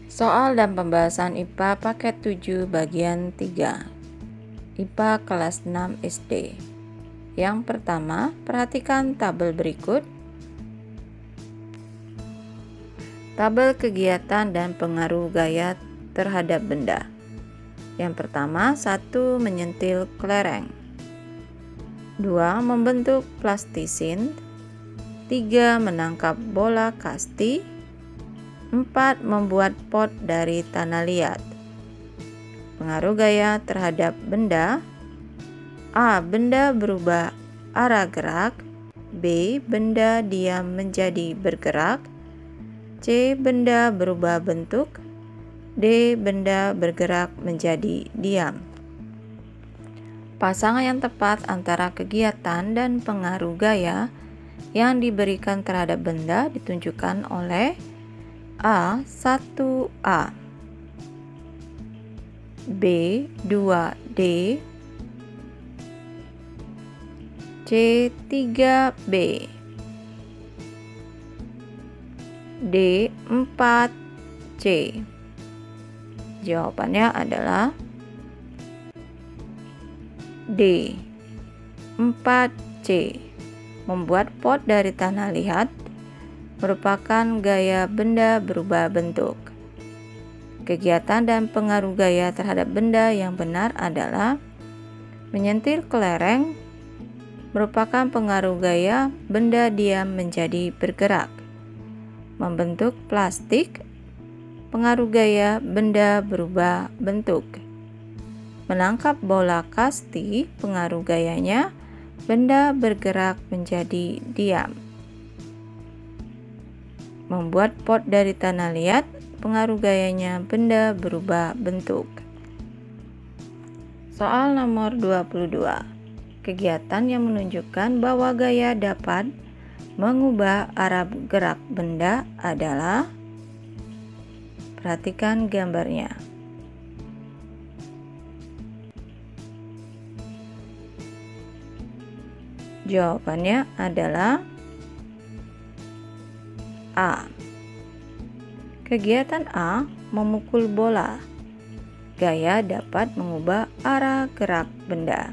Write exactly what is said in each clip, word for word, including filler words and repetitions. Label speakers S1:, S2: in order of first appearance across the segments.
S1: Soal dan pembahasan I P A paket tujuh bagian tiga. I P A kelas enam S D. Yang pertama, perhatikan tabel berikut. Tabel kegiatan dan pengaruh gaya terhadap benda. Yang pertama, satu menyentil kelereng. Dua, membentuk plastisin. Tiga, menangkap bola kasti. Empat, membuat pot dari tanah liat. Pengaruh gaya terhadap benda. A. Benda berubah arah gerak. B. Benda diam menjadi bergerak. C. Benda berubah bentuk. D. Benda bergerak menjadi diam. Pasangan yang tepat antara kegiatan dan pengaruh gaya yang diberikan terhadap benda ditunjukkan oleh A. satu A, B. dua D, C. tiga B, D. empat C. Jawabannya adalah D. empat C. Membuat pot dari tanah liat merupakan gaya benda berubah bentuk. Kegiatan dan pengaruh gaya terhadap benda yang benar adalah menyentil kelereng merupakan pengaruh gaya benda diam menjadi bergerak. Membentuk plastik, pengaruh gaya benda berubah bentuk. Menangkap bola kasti, pengaruh gayanya benda bergerak menjadi diam. Membuat pot dari tanah liat, pengaruh gayanya benda berubah bentuk. Soal nomor dua puluh dua. Kegiatan yang menunjukkan bahwa gaya dapat mengubah arah gerak benda adalah, perhatikan gambarnya. Jawabannya adalah A. Kegiatan A memukul bola. Gaya dapat mengubah arah gerak benda.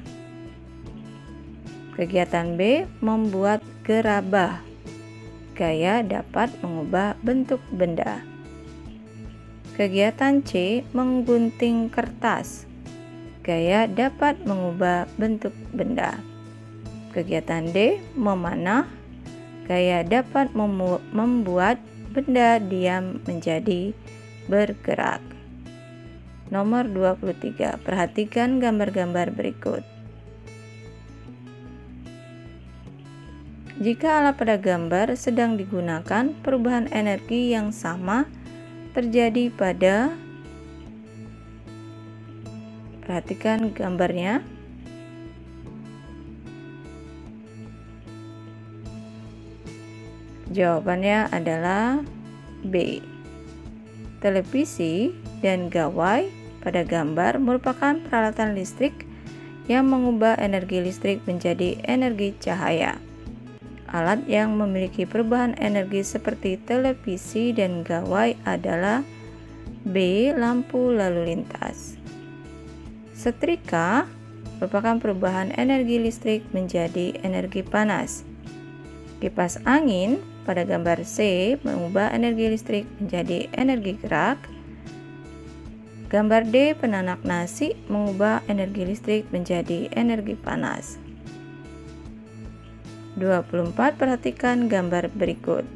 S1: Kegiatan B membuat gerabah. Gaya dapat mengubah bentuk benda. Kegiatan C menggunting kertas. Gaya dapat mengubah bentuk benda. Kegiatan D memanah. Gaya dapat memu- membuat benda diam menjadi bergerak. Nomor dua puluh tiga. Perhatikan gambar-gambar berikut. Jika alat pada gambar sedang digunakan, perubahan energi yang sama terjadi pada, perhatikan gambarnya. Jawabannya adalah B. Televisi dan gawai pada gambar merupakan peralatan listrik yang mengubah energi listrik menjadi energi cahaya. Alat yang memiliki perubahan energi seperti televisi dan gawai adalah B. Lampu lalu lintas. Setrika merupakan perubahan energi listrik menjadi energi panas. Kipas angin pada gambar C mengubah energi listrik menjadi energi gerak. Gambar D penanak nasi mengubah energi listrik menjadi energi panas. dua puluh empat. Perhatikan gambar berikut.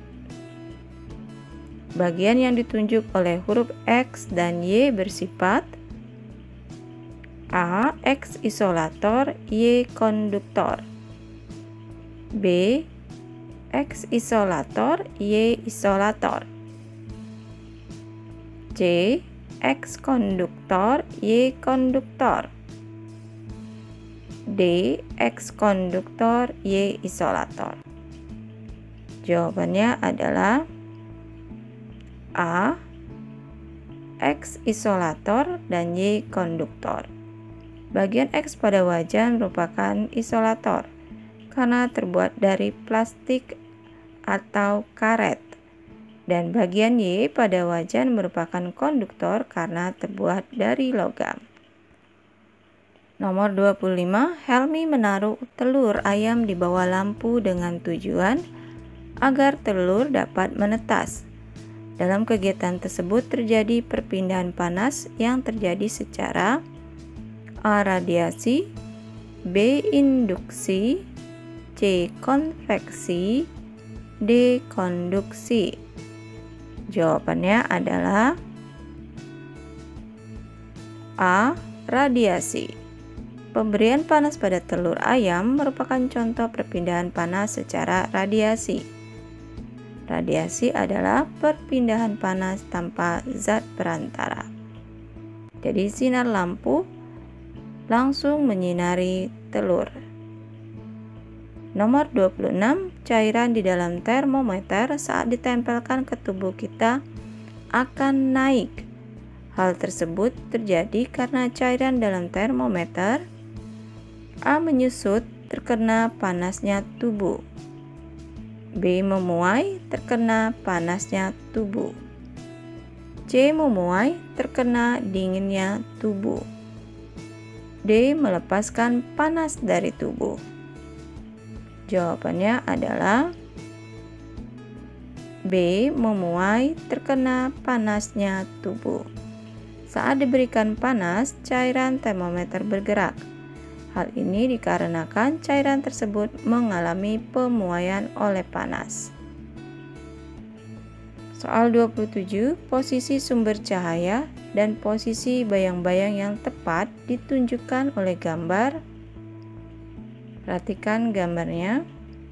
S1: Bagian yang ditunjuk oleh huruf X dan Y bersifat A. X isolator, Y konduktor. B. X isolator, Y isolator. C. X konduktor, Y konduktor. D. X konduktor, Y isolator. Jawabannya adalah A. X isolator dan Y konduktor. Bagian X pada wajan merupakan isolator karena terbuat dari plastik atau karet. Dan bagian Y pada wajan merupakan konduktor karena terbuat dari logam. Nomor dua puluh lima, Helmi menaruh telur ayam di bawah lampu dengan tujuan agar telur dapat menetas. Dalam kegiatan tersebut terjadi perpindahan panas yang terjadi secara A. Radiasi, B. Induksi, C. Konveksi, D. Konduksi. Jawabannya adalah A. Radiasi. Pemberian panas pada telur ayam merupakan contoh perpindahan panas secara radiasi. Radiasi adalah perpindahan panas tanpa zat perantara. Jadi sinar lampu langsung menyinari telur. Nomor dua puluh enam, cairan di dalam termometer saat ditempelkan ke tubuh kita akan naik. Hal tersebut terjadi karena cairan dalam termometer A. menyusut terkena panasnya tubuh, B. memuai terkena panasnya tubuh, C. memuai terkena dinginnya tubuh, D. melepaskan panas dari tubuh. Jawabannya adalah B. memuai terkena panasnya tubuh. Saat diberikan panas, cairan termometer bergerak. Hal ini dikarenakan cairan tersebut mengalami pemuaian oleh panas. Soal dua puluh tujuh, posisi sumber cahaya dan posisi bayang-bayang yang tepat ditunjukkan oleh gambar. Perhatikan gambarnya.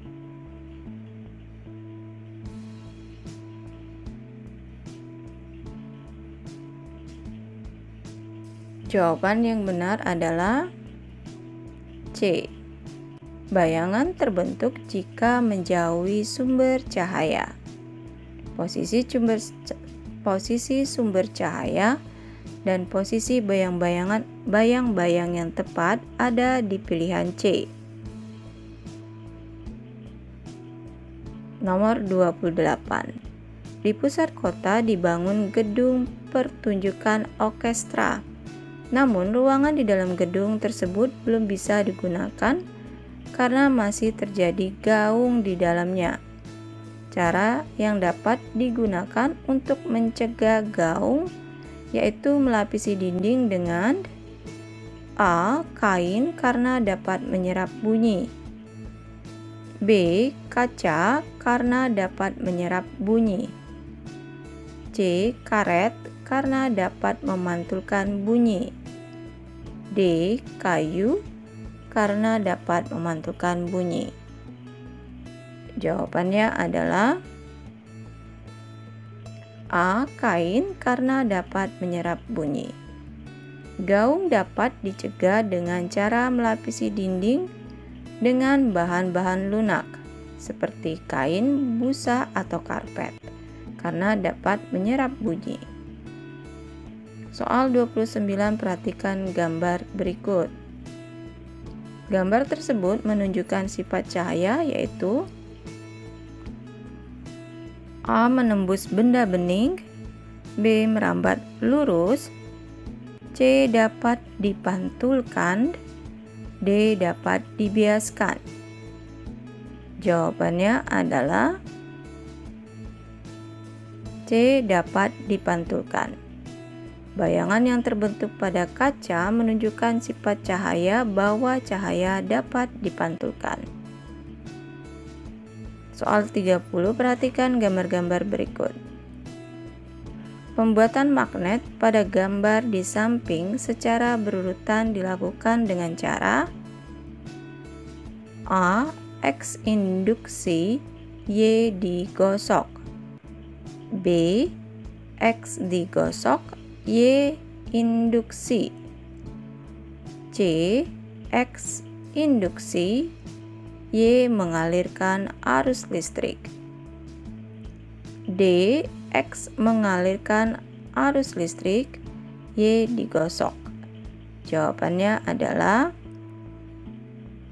S1: Jawaban yang benar adalah C. Bayangan terbentuk jika menjauhi sumber cahaya. Posisi sumber posisi sumber cahaya dan posisi bayang-bayangan bayang-bayang yang tepat ada di pilihan C. Nomor dua puluh delapan. Di pusat kota dibangun gedung pertunjukan orkestra. Namun ruangan di dalam gedung tersebut belum bisa digunakan karena masih terjadi gaung di dalamnya. Cara yang dapat digunakan untuk mencegah gaung yaitu melapisi dinding dengan A. kain karena dapat menyerap bunyi, B. kaca karena dapat menyerap bunyi, C. karet karena dapat memantulkan bunyi, D. kayu karena dapat memantulkan bunyi. Jawabannya adalah A. kain karena dapat menyerap bunyi. Gaung dapat dicegah dengan cara melapisi dinding dengan bahan-bahan lunak seperti kain, busa, atau karpet karena dapat menyerap bunyi. Soal dua puluh sembilan, perhatikan gambar berikut. Gambar tersebut menunjukkan sifat cahaya yaitu A. menembus benda bening, B. merambat lurus, C. dapat dipantulkan, D. dapat dibiaskan. Jawabannya adalah C. dapat dipantulkan. Bayangan yang terbentuk pada kaca menunjukkan sifat cahaya bahwa cahaya dapat dipantulkan. Soal tiga puluh, perhatikan gambar-gambar berikut. Pembuatan magnet pada gambar di samping secara berurutan dilakukan dengan cara A. X induksi, Y digosok, B. X digosok, Y induksi, C. X induksi, Y mengalirkan arus listrik, D. X mengalirkan arus listrik, Y digosok. Jawabannya adalah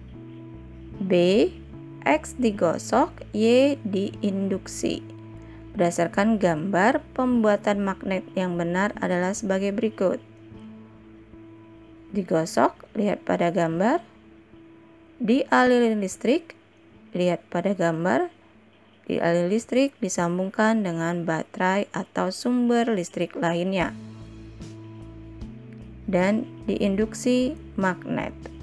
S1: B. X digosok, Y diinduksi. Berdasarkan gambar, pembuatan magnet yang benar adalah sebagai berikut. Digosok, lihat pada gambar. Dialiri listrik, lihat pada gambar. Dialiri listrik disambungkan dengan baterai atau sumber listrik lainnya. Dan diinduksi magnet.